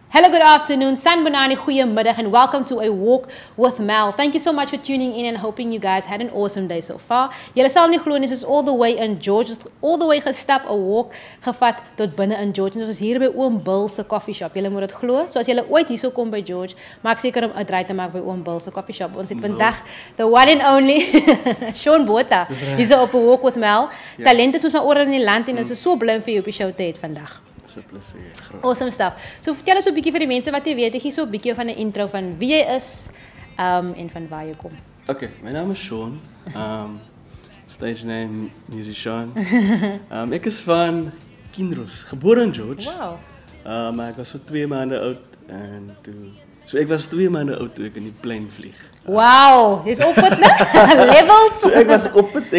Hello, good afternoon. Sanbonani, goeiemiddag, and welcome to A Walk with Mel. Thank you so much for tuning in and hoping you guys had an awesome day so far. Julle sal nie glo nie, is all the way in George, all the way gestap, 'n walk gevat tot binne in George. En ons is hier by Oom Bill se coffee shop. Julle moet dit glo. So as julle ooit hierso kom by George, maak seker om 'n draai te maak by Oom Bill se coffee shop. Ons het vandag the one and only Sean Botha. Hierso op 'n Walk with Mel. Talent is mos maar oral in die land en ons is so bly om vir jou op die show te hê vandag. Awesome stuff. So vertel ons 'n bietjie vir die mense wat jy weet, ek gee so 'n bietjie van 'n intro van wie jy is en van waar jy kom. Okay, my naam is Sean. Stage name musician. Ek is van Kinroos, gebore in George. Wow. Maar ek was so 2 maande oud en so ek was 2 maande oud toe ek in die plein vlieg. Wow, dis op het, né? Levels. So ek was op het.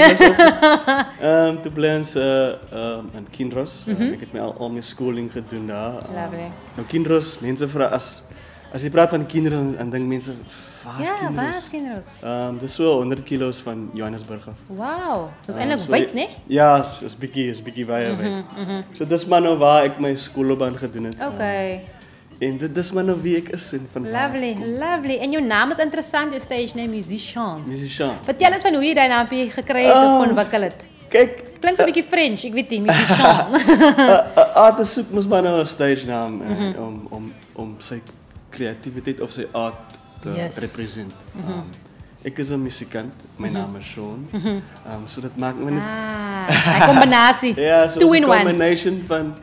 Toe bly ons in Kinroos. Ek het al my schooling gedoen daar. Lovely. Nou Kinroos, mense vra as jy praat van Kinroos, dan dink mense waar is Kinroos? Ja, waar is Kinroos? Dis so 100 kilo's van Johannesburg af. Wow, dis eintlik wyd, né? Ja, is bietjie baie wyd. So dis maar nou waar ek my skoolloopbaan gedoen het. Okay. En dit is maar nou wie ek is en van Lovely, lovely. En jou naam is interessant, jou stage name musician. Musician. Vertel ons van hoe jy daai naampie gekry het of ontwikkel het. Kyk, Klink so 'n bietjie French, ek weet nie, musician. artist soek mos maar nou 'n stage naam om sy kreatiwiteit of sy art te represent. Ek is 'n musikant, my naam is Sean. So dit maak my net 'n kombinasie. Ja, so 2 in 1. 'n combination van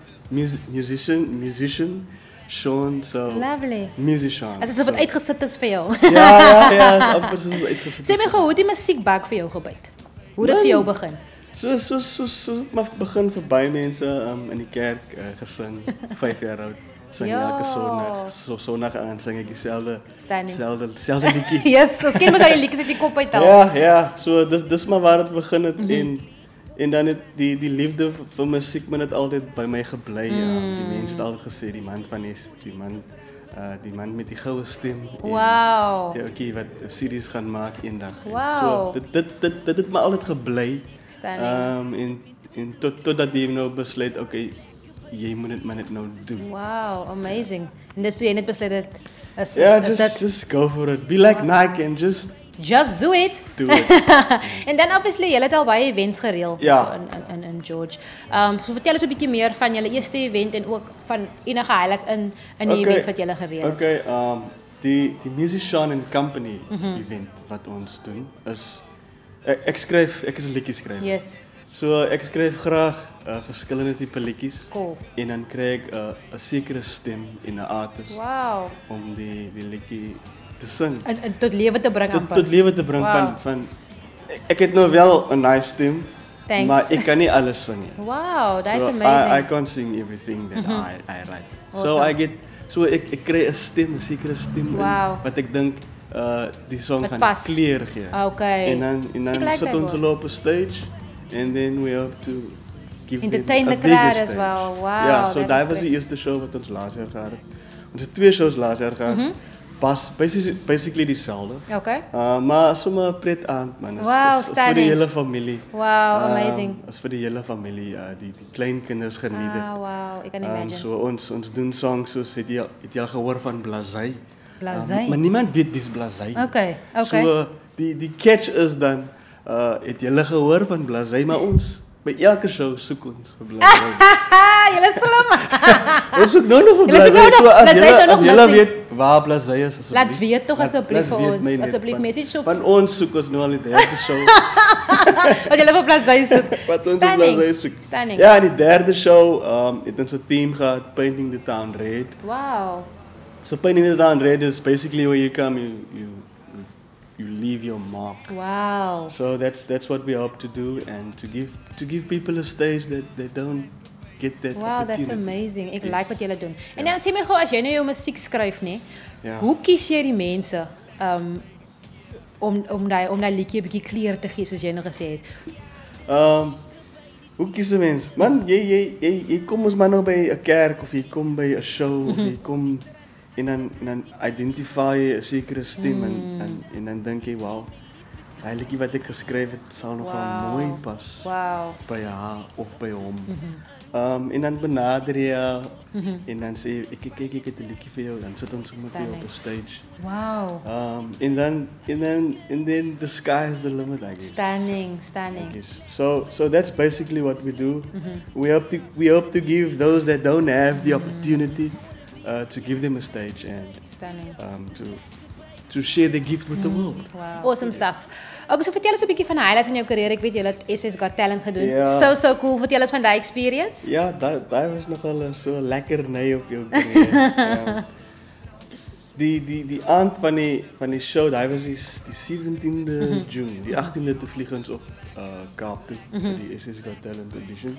musician Sean, so Lovely. musician. As dit wat uitgesit is vir jou. Ja, is amper soos uitgesit. Sê my gou, hoe het die musiekbak vir jou gebyt? Hoe het dit vir jou begin? So het maar begin vir baie mense in die kerk gesing, 5 jaar oud. Sing elke Sondag. So Sondag aan sing ek dieselfde liedjie. Yes, so skien mos al die liedjies uit die kop uit al. Ja, so dis maar waar dit begin het en dan het die liefde vir musiek maar net altyd by my gebly. Die mense het altyd gesê die man met die goue stem. Wow. Ja, okay, wat series gaan maak eendag. Wow. So dit het maar altyd gebly. Stunning. En totdat jy nou besluit, okay, jy moet dit maar net nou doen. Wow, amazing. En dis toe jy net besluit het just go for it. Be like Nike and just do it. Do it. En dan obviously jy het al baie events gereël Ja. so in George. So vertel ons 'n bietjie meer van julle eerste event en ook van enige highlights in die events wat julle gereël het. Okay, die Musician and Company event wat ons doen is ek is 'n liedjieskrywer. Yes. So ek skryf graag verskillende tipe liedjies. Cool. En dan kry ek 'n sekere stem en 'n artist Wow. om die liedjie te sing. En tot lewe te bring amper. Tot lewe te bring van ek het nou wel 'n nice stem. Thanks. Maar ek kan nie alles sing nie. Wow, that's So amazing. I can't sing everything that I write. Awesome. So ek kry 'n stem, 'n sekere stem Wow. wat ek dink die song Wat gaan pas. kleur gee. Okay. En dan Ek like sit that ons one. hulle op 'n stage and then we hope to give Entertain them a the crowd bigger as stage. well. Wow, Ja, so that daai is was die great. eerste show wat ons laas jaar gehad het. Ons het 2 shows laas jaar gehad. Pas basically dieselfde. Okay. Maar sommer pret aand man. Wow, is vir stunning. die hele familie. Wow, amazing. Is vir die hele familie, die klein kinders geniet dit. Wow, ek kan imagine. So ons doen songs soos het jy al gehoor van Blazai? Blazai? Maar niemand weet wie's Blazai. Okay. So die catch is dan het jy al gehoor van Blazai, maar ons by elke show soek ons vir Blazai. Julle slim. Ons soek nou nog vir Julle soek nou Blazai. nog- So as Blazai is nou nog julle missing. weet waar Blazai is asseblief. Laat weet tog asseblief vir weet ons. my net, Asseblief want- message op. Van ons soek ons nou al die 3de show. Wat julle vir Blazai soek. Wat ons op Blazai soek. Stunning. Ja, en die 3de show het ons 'n theme gehad, Painting the Town Red. Wow. So Painting the Town Red is basically where you come, you leave your mark. Wow. So that's what we hope to do and to give people a stage that they don't get that Wow, that's opportunity. amazing. Ek like wat julle doen. En dan sê my gou as jy nou jou musiek skryf, nê? Ja. Hoe kies jy die mense om daai liedjie 'n bietjie kleur te gee soos jy nou gesê het? Hoe kies 'n mens? Man, jy kom ons maar nou by 'n kerk of jy kom by 'n show of jy kom en dan identify jy 'n sekere stem en dan dink jy, wow, daai liedjie wat ek geskryf het sal nogal mooi pas Wow. by haar of by hom. En dan benader je en dan sê ek kyk ek het 'n liedjie vir jou, dan sit ons met jou op 'n stage. Wow. And then the sky is the limit, I guess. Stunning. I guess. So that's basically what we do. We hope to give those that don't have the opportunity to give them a stage and Stunning. to share the gift with the world. Wow. Awesome stuff. Okay, so vertel ons 'n bietjie van highlights in jou carrière. Ek weet jy het SS Got Talent gedoen. Ja. So cool. Vertel ons van daai experience. Ja, dat was nogal so lekker nee op jou carrière. Die aand van die show, daai was die 17de June. Die 18de te vlieg ons op Kaap toe vir die SS Got Talent audition.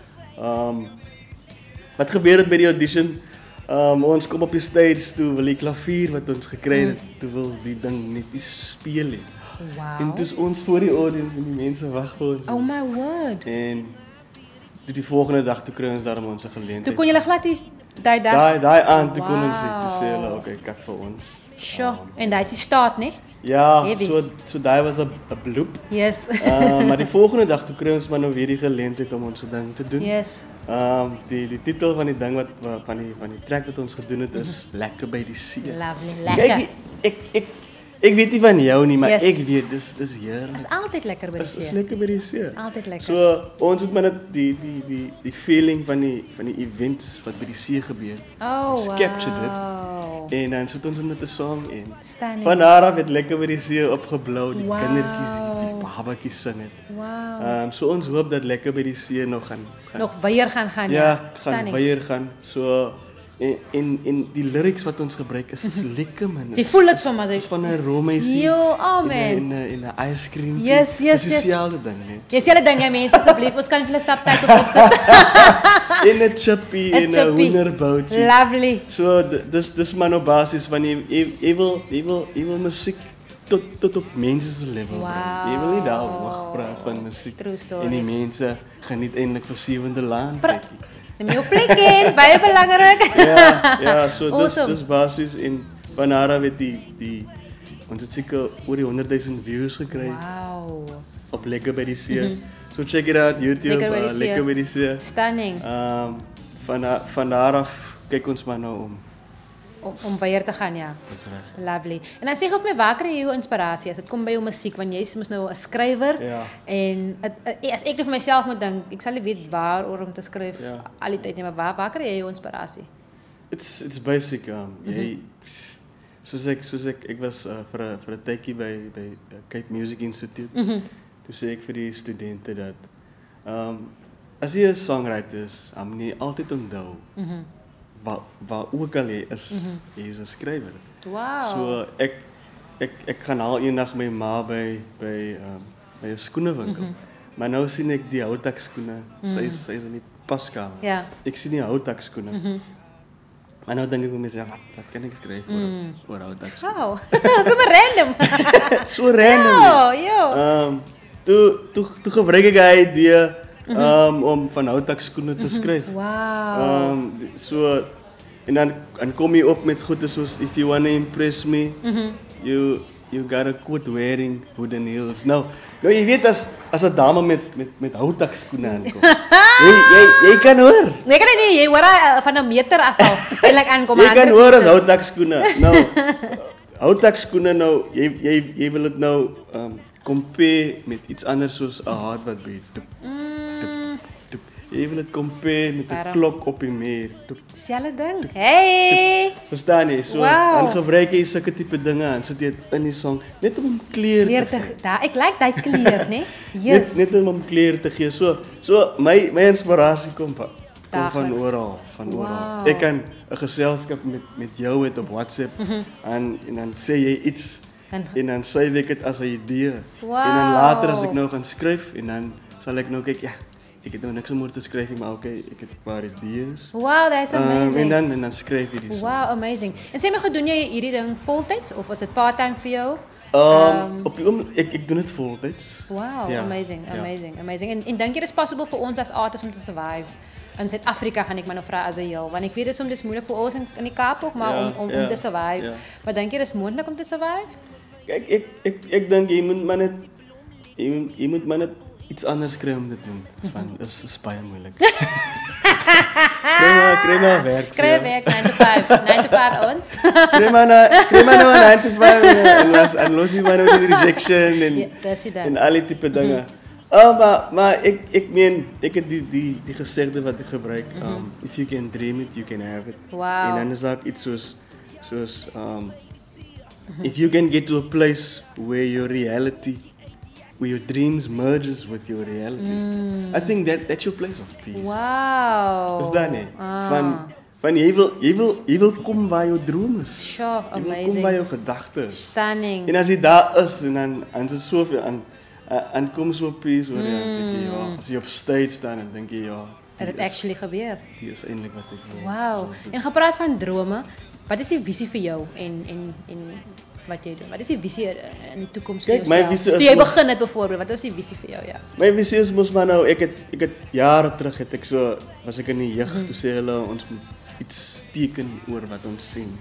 Wat gebeur het by die audition? Ons kom op die stage toe, wil die klavier wat ons gekry het, toe wil die ding net nie speel nie. Wow. En toe ons voor die audience en die mense wag vir ons. Oh my word. En toe die volgende dag toe kry ons daarom ons geleentheid. Toe kon jy glad nie daai dag. Daai aand toe kon ons dit sê hulle okay, kyk vir ons. Sure. En daai is die staat, né? Ja, Heavy. so daai was 'n bloop. Yes. Maar die volgende dag toe kry ons maar nou weer die geleentheid om ons ding te doen. Yes. Die titel van die ding wat van die track wat ons gedoen het is Lekker by die see. Lovely. Lekker. Kyk, ek weet nie van jou nie, maar Yes. ek weet dis heerlik. Is altyd lekker by die Is see. lekker by die see. Altyd lekker. So ons het maar net die feeling van die events wat by die see gebeur. Oh, ons captured dit. wow. En dan sit ons met 'n song en Stunning. van daar af het lekker by die see opgeblou, die Wow. kindertjies, die babatjies sing het. Wow. So ons hoop dat lekker by die see nog gaan Nog weer gaan ja, gaan Stunning. weer gaan. So en die lyrics wat ons gebruik is lekker man. Jy voel dit sommer. Is van 'n romeisie. Jo, oh man. En 'n ice cream. Yes. Dis dieselfde ding, nee. Jy sê hulle ding jy mense asseblief, ons kan vir hulle subtitles opsit. En 'n chippy en 'n chippy. hoenderboutjie. Lovely. So dis maar nou basies van jy wil musiek tot op mense se level bring. Jy wil nie daar hoog praat van musiek. True story. En die mense geniet eintlik vir sewende laan kykie. Neem jou plek in, baie belangrik. Ja, so Awesome. dis basies en van daar af het die ons het seker oor die 100,000 views gekry Wow. op Lekker by die See. So check it out YouTube, Lekker by die See. Lekker by die See. Stunning. Van daar af kyk ons maar nou Om weer te gaan, ja. Dis reg. Lovely. En dan sê gou vir my, waar kry jy jou inspirasie as dit kom by jou musiek? Want jy is mos nou 'n skrywer. Ja. En as ek vir myself moet dink, ek sal nie weet waaroor om te skryf Ja. al die tyd nie, maar waar kry jy jou inspirasie? It's basic. Jy soos ek was vir 'n tydjie by Cape Music Institute. Toe sê ek vir die studente dat as jy 'n songwriter is, nie altyd onthou waar ook al jy is, jy is 'n skrywer. Wow. So ek gaan al eendag my ma by 'n skoenewinkel. Maar nou sien ek die houtak skoene. Sy is in die paskamer. Ja. Ek sien die houtak skoene. Maar nou dink ek vir myself, wat kan ek skryf oor houtak skoene? Wow. Sommer random. So random. Jo. Toe gebruik ek hy idee om van houtak skoene te skryf. Wow. So en dan kom jy op met goeie soos if you wanna impress me, you gotta quit wearing wooden heels. Nou jy weet as 'n dame met houtak skoene aankom. jy kan hoor. Nee, kan nie, jy hoor van 'n meter af al eintlik aankom. Jy kan hoor as houtak skoene. Nou houtak skoene nou jy wil dit nou compare met iets anders soos 'n hardwood by. Jy wil dit compare met 'n klok op die muur. Selfde ding. Hey. Verstaan jy? So dan gebruik jy sulke tipe dinge en sit jy in die song net om kleur te gee. Ek like daai kleur, né? Yes. Net om kleur te gee. So my inspirasie kom van oral, Wow. Ek kan 'n geselskap met jou het op WhatsApp en dan sê jy iets en dan sê ek dit as 'n idee. Wow. En dan later as ek nou gaan skryf en dan sal ek nou kyk, ja, ek het nou niks om oor te skryf nie, maar okay, ek het 'n paar idees. Wow, that's amazing. En dan skryf jy die song. Wow, amazing. En sê my gou, doen jy hierdie ding voltyds of is dit part-time vir jou? Op die ek doen dit voltyds. Wow, Ja, amazing, ja. amazing. En dink jy dis possible vir ons as artists om te survive? In Suid-Afrika gaan ek maar nou vra as 'n heel, want ek weet dis moeilik vir ons in die Kaap ook, maar om te survive. Ja. Maar dink jy dis moontlik om te survive? Kyk, ek dink jy moet maar net iets anders kry om te doen. Van is baie moeilik. Kry maar werk. Kry werk 9 to 5. 9 to 5 ons. Kry maar nou 9 to 5 en los jy maar nou die rejection en al die tipe dinge. Maar ik meen, ik heb die gezegde wat ik gebruik. If you can dream it, you can have it. Wow. En dan is dat iets zoals if you can get to a place where your reality, where your dreams merges with your reality. I think that's your place of peace. Wow. Is dat niet? Van je wil komen waar je droom is. Sure, amazing. Je wil komen waar je gedachten is. Stunning. En als je daar is en dan is het zoveel en kom zo peace waar je denk je, ja, als je op stage staat dan denk je, ja, dat het actually gebeurt. Die is eindelijk wat ik wil. Wow. En gepraat van dromen, wat is die visie voor jou in wat jij doet? Wat is die visie in de toekomst voor Kijk, jezelf? mijn visie is... Toen jij begon het bijvoorbeeld, wat was die visie voor jou? Ja? Mijn visie is, moest maar nou, ik het jaren terug, was ik in de jeugd, toen zei hulle, ons moet iets tekenen over wat ons zien.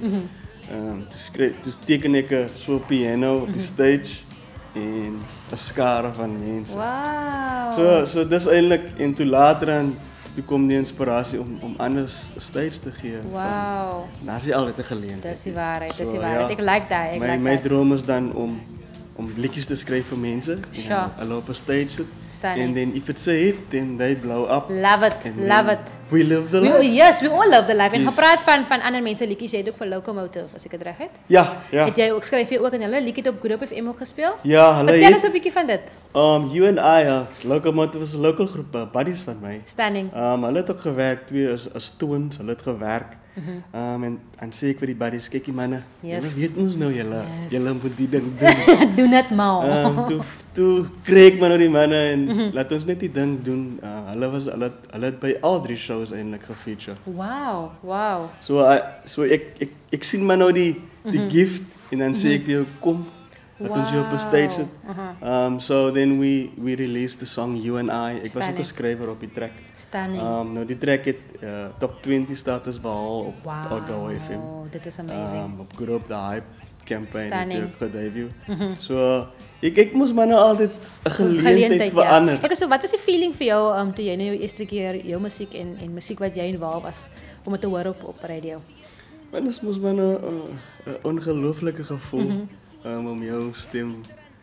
Dus teken ik zo'n piano op de stage en een skare van mensen. Wow. So dat is eigenlijk, en toen later aan, toen kwam die inspiratie om anders stage te geven. Wow. Dat is altijd een gelegenheid. Dat is die waarheid, dat is die waarheid. Ik like dat. Mijn droom is dan om liedjes te schrijven voor mensen. Sure. En op een stage zit. Stunning. And then if it's a hit, then they blow up. Love it, love it. We live the life. Yes, we all love the life. En Yes. gepraat van andere mensen liedjes, jy het ook voor Locomotive, as ek het reg het. Ja. Het jy ook skryf jy ook in hulle liedjie op Good Hope FM ook gespeel? Ja, hulle Vertel het... eens 'n bietjie van dit. You and I, Locomotive is een local groep, buddies van mij. Stunning. Hulle het ook gewerkt, twee as twins, hulle het gewerkt. En sê ek vir die buddies, kyk die manne, julle weet ons nou julle moet die ding doen. Doen dit maar. Toe kry ek maar nou die manne en laat ons net die ding doen. Hulle het by al 3 shows eintlik gefeature. Wow. So ek sien maar nou die gift en dan sê ek vir jou kom dat ons jou op 'n stage sit. So then we released the song You and I. Ek was ook 'n skrywer op die track. Stunning. Nou die track het top 20 status behaal op Go FM. Dit is amazing. Op Good Hope the Hype campaign het ook gedebut. So ek moes maar nou altyd 'n geleentheid verander. Ek so wat was die feeling vir jou toe jy nou jou eerste keer jou musiek en musiek wat jy involved was om dit te hoor op radio? Dit moes maar nou 'n ongelooflike gevoel om jou stem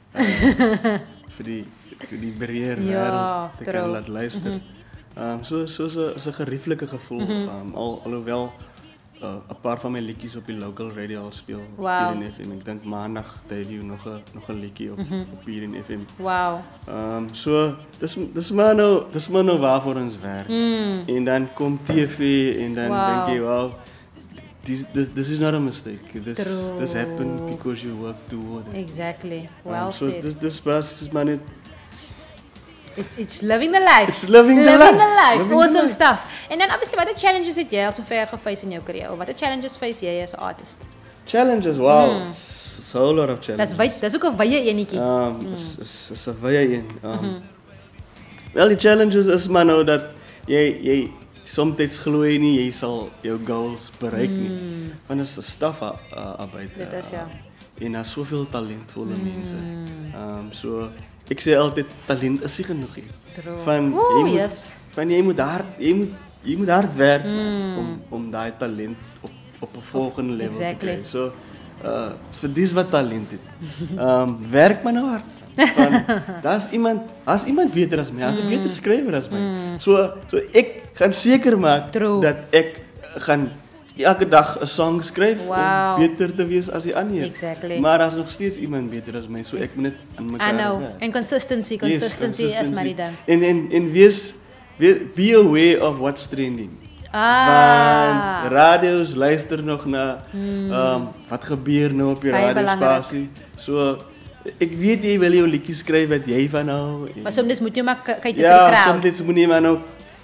vir die breër wêreld te kan laat luister. So is 'n gerieflike gevoel. Alhoewel 'n paar van my liedjies op die local radio al speel hier in FM. Ek dink maandag debut nog 'n liedjie op hier in FM. Wow. So dis maar nou waarvoor ons werk. En dan kom TV en dan dink jy, wow, this is not a mistake. This happened because you work toward it. Exactly. Well so said. This is maar net It's living the life. It's living the life. Awesome stuff. En dan obviously, wat challenges het jy al so ver geface in jou carrière? Of wat challenges face jy as 'n artist? Challenges, wow. It's a whole lot of challenges. Dis ook 'n wye enetjie. Is 'n wye een. Wel, die challenges is maar nou dat jy soms glo jy nie jy sal jou goals bereik nie. Want dit is 'n stafarbeit. Dit is ja. En daar's soveel talentvolle mense. So ek sê altyd talent is nie genoeg nie. Jy moet hard werk om daai talent op 'n volgende level te kry. So vir dis wat talent het. Werk maar nou hard. Daar's iemand beter as my, as 'n beter skrywer as my. So ek gaan seker maak dat ek gaan elke dag 'n song skryf om beter te wees as die ander. Exactly. Maar daar's nog steeds iemand beter as my, so ek moet net aan mekaar werk. En consistency is maar die ding. En be aware of what's trending. Want radio's luister nog na wat gebeur nou op die radiospasie. So ek weet jy wil jou liedjies skryf wat jy van hou. Maar soms moet jy maar kyk vir die crowd. Ja, soms moet jy maar nou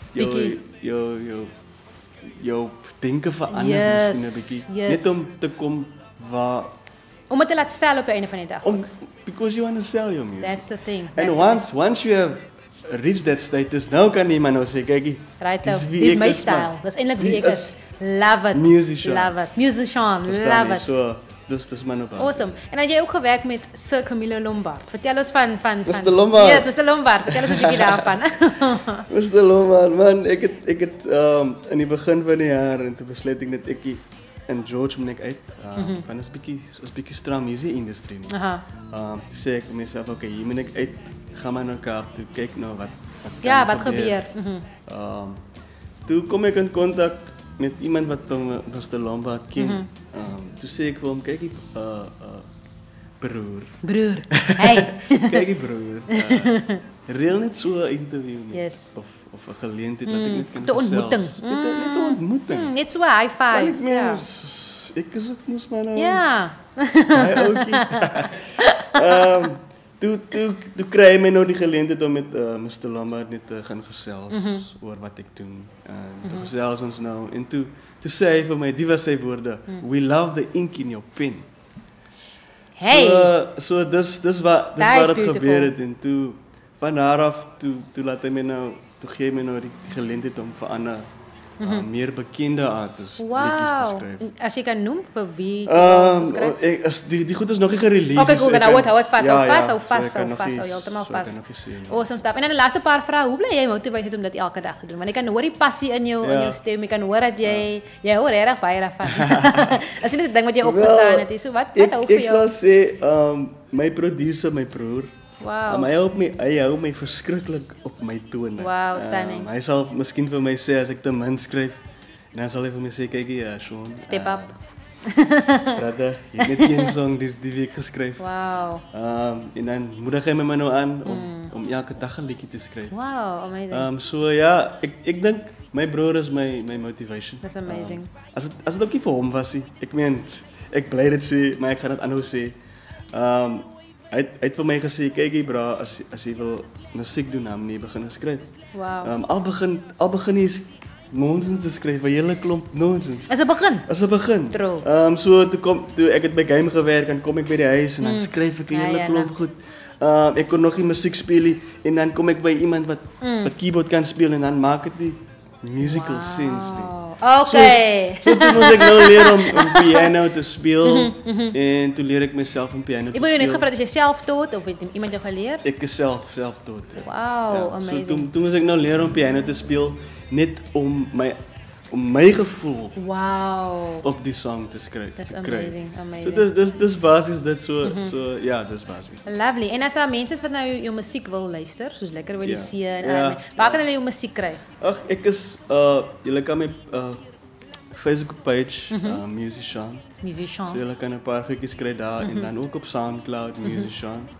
jou denke verander miskien 'n bietjie. Net om te kom waar om dit te laat sell op die einde van die dag. Because you want to sell your music. That's the thing. And once you have reached that status, nou kan jy maar nou sê kykie. Dis my style. Dis eintlik wie ek is. Love it. Musician. Love it. Musician. Love it. So dus maar nog Awesome. En had jij ook gewerkt met Sir Camilo Lombard? Vertel ons van Mr. Lombard. Yes, Mr. Lombard. Vertel ons een beetje daarvan. Mr. Lombard, man, ik het in het begin van het jaar en toen besluit ik dat ik en George moet ik uit. Van een beetje stram muziekindustrie. Toen zei ik mezelf, oké, hier moet ik uit. Ga maar naar Kaap toe, kijk nou wat gebeurt. Toen kom ik in contact met iemand wat van Mr. Lombard ken. Toen zei ik voor hem, kijk, broer. Broer, hey. Kijk, broer. Reel net zo'n interview met. Yes. Of een geleentheid dat ik niet kan De ontmoeting. Net de ontmoeting. Net zo'n high five. Ja. Ik is ook moest maar nou. Ja. Hij ook. Toen kreeg ik mij nou die geleentheid om met Mr. Lombard net te gaan gezels over wat ik doen. Toen gezels ons nou. En toen zei hij voor mij, die was zijn woorden. We love the ink in your pen. Hey. Dus waar het gebeurde. En toen, van daaraf, toen laat hij mij nou, toen geef mij nou die geleentheid om voor Anna meer bekende artiesten liedjes te schrijven. Als je kan noemen, voor wie die goed is nog niet gereleased. Oké, cool, dan hou het vast. Helemaal vast. Awesome stuff. En dan de laatste paar vragen. Hoe blijf jij motiveerd om dat elke dag te doen? Want ik kan hoor die passie in jou stem. Ik kan horen dat jij hoort erg baie daarvan. Als je dit ding wat jy opgestaan het, so wat hou vir jou? Ik zal zeggen, mijn producer, mijn broer. Wow. Hij houdt mij verschrikkelijk op mijn toon. Wow, stunning. Hij zal misschien voor mij zeggen, als ik te man schrijf, dan zal hij voor mij zeggen, kijk ja, Sean. Step up. Brother, je hebt net geen song die week geschreven. Wow. En dan moedig hij me nou aan om elke dag een liedje te schrijven. Wow, amazing. So ja, ik denk, mijn broer is mijn motivation. That's amazing. Als het ook niet voor hem was, ik meen, ik blij dat ze, maar ik ga het anders zeggen. Hij heeft voor mij gezegd, kijk bro, als je wil muziek doen, dan moet je beginnen schrijven. Wow. Al begin je nonsens te schrijven, een hele klomp nonsens. Als het begin? Als het begin. True. Toen ik het bij Game gewerkt en kom ik bij de huis en dan schrijf ik een hele klomp goed. Ik kon nog geen muziek spelen en dan kom ik bij iemand wat keyboard kan spelen en dan maak ik die musical sense. Oké. Toen moest ik nou leren om piano te spelen en toen leer ik mezelf om piano te spelen. Ik wil je net gevraagd, is je zelf dood of heeft iemand jou geleerd? Ik is zelf dood. Wauw, amazing. Toen moest ik nou leren om piano te spelen, net om mijn gevoel op die song te schrijven. Dat is amazing. Dus basis, dat zo, ja, dat is basis. Lovely. En als er mensen wat naar je muziek wil luisteren, zoals lekker willen zien, waar kunnen jullie je muziek krijgen? Ach, jullie kan mijn Facebook page, Musician. So jullie kunnen een paar gekjes krijgen daar en dan ook op Soundcloud, Musician.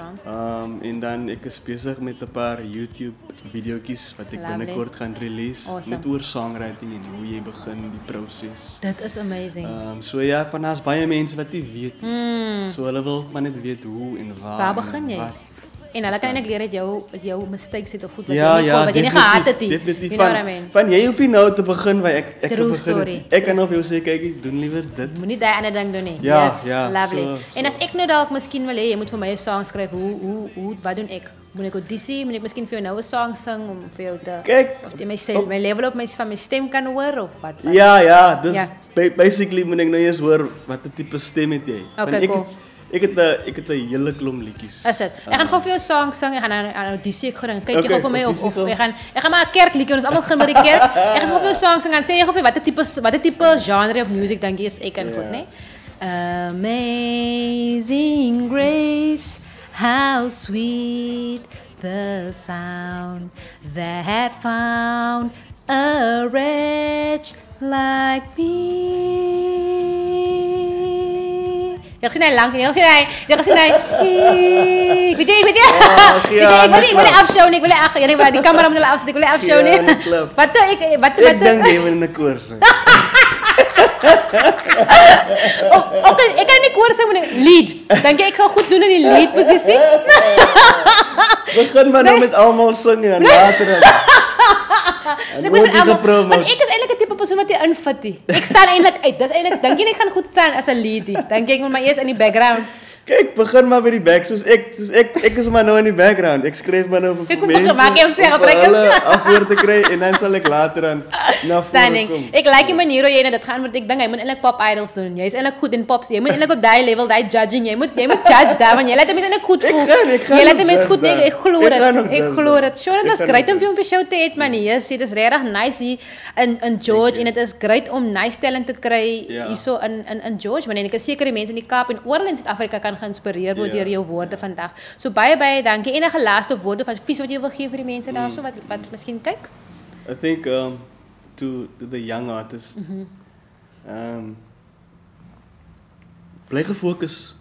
En dan ik is bezig met een paar YouTube video's wat ik binnenkort ga release. Met over songwriting en hoe je begint, die proces. Dat is amazing. So ja, van naast bij mensen wat die weet. So hulle wil maar net weet hoe en waar begin jy? En hulle kan eintlik leer dat jou mistakes het of goed wat jy nie gehad het nie. You know what I mean? Van jy hoef nie nou te begin waar ek begin. Ek kan op jou sê kyk, doen liewer dit. Moenie daai ander ding doen nie. Ja, yes, ja, lovely. So, en as ek nou dalk miskien wil hê jy moet vir my 'n song skryf, wat doen ek? Moet ek audisie, moet ek miskien vir jou nou 'n song sing om vir jou te kyk of jy my level op van my stem kan hoor of wat? Ja, dus basically moet ek nou eers hoor watter tipe stem het jy. Okay, cool. Ik heb een hele klomp liedjes. Is het? Ik ga gewoon veel songs zingen. Ik ga naar een auditie. Ik ga kijk je gewoon voor mij of ik ga maar een kerkliedje. Dus allemaal beginnen met de kerk. Ik ga gewoon veel songs zingen. En zeg je gewoon wat type genre of music denk je is ik kan goed, nee? Amazing grace, how sweet the sound that found a wretch like me. Jij gaat lang, jij gaat ik weet je. Ik wil afshowen, ik wil afshowen. Die camera moet afzetten, ik wil afshowen. Ik denk even in de koers. Oké, ik kan niet koers zingen met een lead. Denk je, ik zal goed doen in die lead positie? We gaan maar nou met allemaal zingen en later. Maar ik is eigenlijk het type persoon wat die invat. Ik sta eigenlijk uit. Dat is eigenlijk, denk je, ik ga goed staan als een lead. Denk ik, moet maar eerst in die background. Kijk, begin maar bij die back. Ik is maar nou in die background. Ik schreef maar nou voor mensen. Maak je hem zeggen, om hulle antwoord te krijgen. En dan zal ik later dan naar voren komen. Ik like die manier hoe jij naar dat gaan. Want ik denk, jij moet eigenlijk pop idols doen. Jij is eigenlijk goed in pops. Jij moet eigenlijk op die level, die judging. Jij moet judge daar. Want jij laat hem eigenlijk goed voelen. Jij laat hem eens goed denken. Ik geloof het. Sure, het was great om je op je show te eten, man. Yes, het is redelijk nice hier in George. En het is great om nice talent te krijgen. Hier zo in George. Want ik zeker die mensen in die Kaap en oorlog in Zuid-Afrika kan geïnspireerd worden door jouw woorden vandaag. So baie dankie. Enige laatste woorden van vies wat je wil geven voor die mensen daar zo wat misschien kijk? I think to the young artists, blijf gefocust.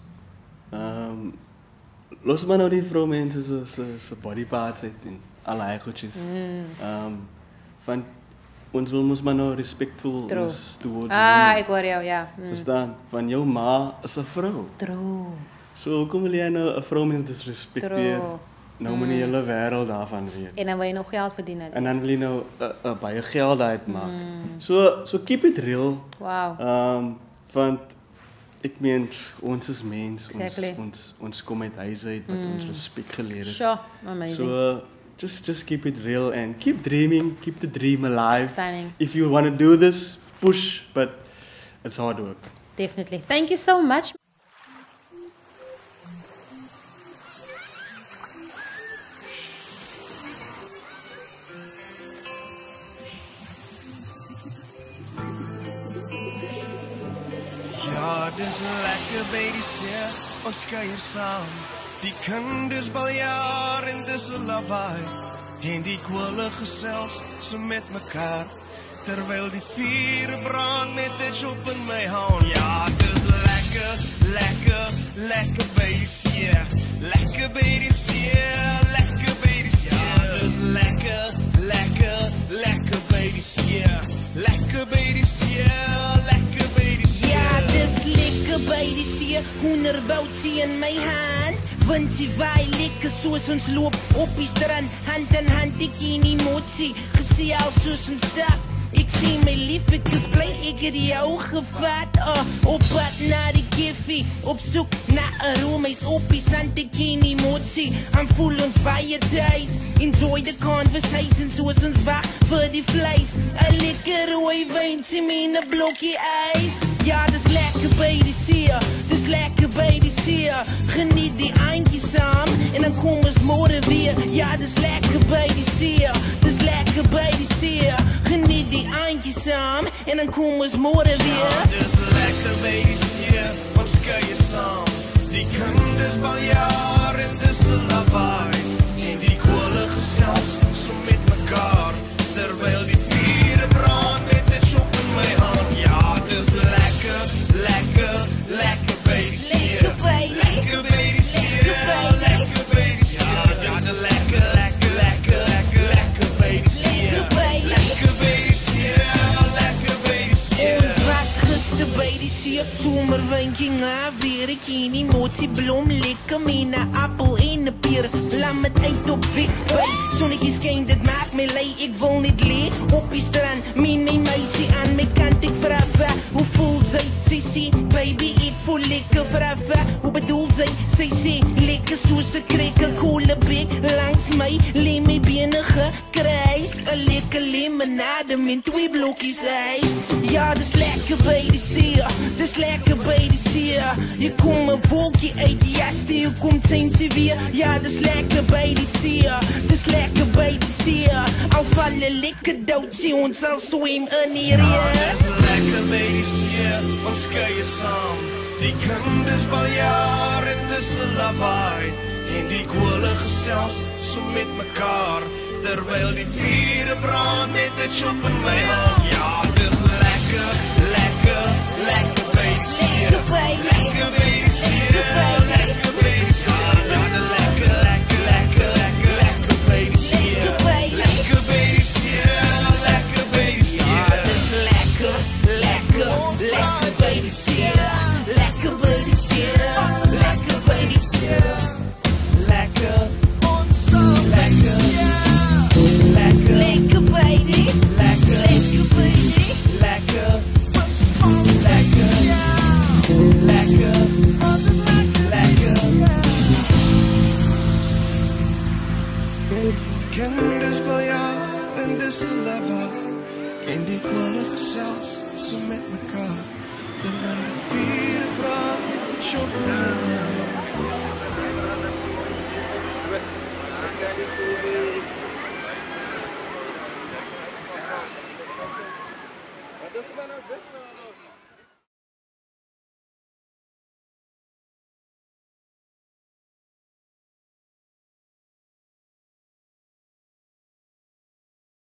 Los maar nou die vrouwmensen zo body parts uit en alle eikeltjes. Van ons wil ons maar nou respectvol towards ik hoor jou, ja. Verstaan? Van jouw ma is een vrouw. True. So hoe kom jy nou 'n vrou mens disrespecteer? Nou moet jy hele wêreld daarvan weet. En dan wil je nog geld verdienen. En dan wil jy nou baie geld uitmaak. So keep it real. Wow. Want ek meen ons is mens, Exactly. ons kom uit huise uit wat ons respek geleer het. Sure, amazing. So just keep it real and keep dreaming, keep the dream alive. Stunning. If you want to do this, push, but it's hard work. Definitely. Thank you so much. Ja, dis lekker by die see, ons kuier saam. Die kinders baljaar en dis 'n lawaai. En die kwale gesels so met mekaar. Terwyl die vuur brand met 'n chop in my hand. Ja, dis lekker, lekker, lekker by die see. Lekker by die see, lekker by die see. Ja, dis lekker, lekker, lekker by die see. Lekker by die see, lekker by die see. Ja, dis lekker by die see, hoenderboutjie in my hand. Want die waai lekker soos ons loop op die strand. Hand in hand, ek in emotie, gesien soos ons stap. Ik zie mijn lief, ik is blij, ik heb jou gevat. Op pad naar die kiffie, op zoek naar een room. Is op die zand, ik geen emotie. En voel ons bij je thuis. Enjoy the conversation, zoals ons wacht voor die vlees. Een lekker rooi wijntje met een blokje ijs. Ja, dat is lekker bij die see, dat is lekker bij die see. Geniet die eindjes samen en dan komen we morgen weer. Ja, dat is lekker bij die see, dat is lekker bij die see. Geniet die eindjes samen en dan komen we morgen weer. Ja, dus lekker bij die see, ons kuier saam. Die kinders baljaar en dis 'n lawaai. En die kwale gesels so met mekaar. Terwyl die vuur brand met 'n chop in my hand. Ja, dis lekker, lekker, lekker by die see. Lekker by die see, lekker by die see. Ja, dis lekker, lekker, lekker, lekker, lekker by die see. Lekker by die see, lekker by die see. Ons was gister by die see, zomerwijntje na weer. Ik in emotie bloem, lekker met een appel en een peer. Laat me het uit op weg bij, zonnetje schijnt, het maakt me lei. Ik wil niet leer op die strand, met mijn meisje aan mijn kant. Ik vraag hoe voelt zij? Zij zegt, baby, ik voel lekker. Vraag hoe bedoelt zij? Zij zegt, lekker zoals ze kreken, koele bek langs mij. Leem mijn benen gekruist, een lekker limonade met 2 blokjes ijs. Ja, dat is lekker bij de see, dat is lekker bij de see. Je komt een wolkje uit die jas, je komt zijn ze weer. Ja, dat is lekker bij de see, dat is lekker bij de see. Al vallen lekker dood, zie ons al zwem in die Ja, reën. dis lekker by die see, ons kuier saam. Die kinders baljaar en dis 'n lawaai. En die kwale gesels so met mekaar. Terwyl die vuur brand met 'n chop in my hand. Ja, dis lekker, lekker, lekker by die see. Lekker by die see, lekker by die see. Ja, dis lekker, lekker, lekker, lekker, lekker by die see. Lekker by die see, lekker by die see. Ja, dat is lekker, lekker, lekker bij de see. Lekker bij de see, lekker bij de see. Lekker, lekker, lekker, Lekker bij die, lekker. lekker bij so met mekaar. Terwyl die vuur brand met die chocolade. Wat is maar nou dit nou?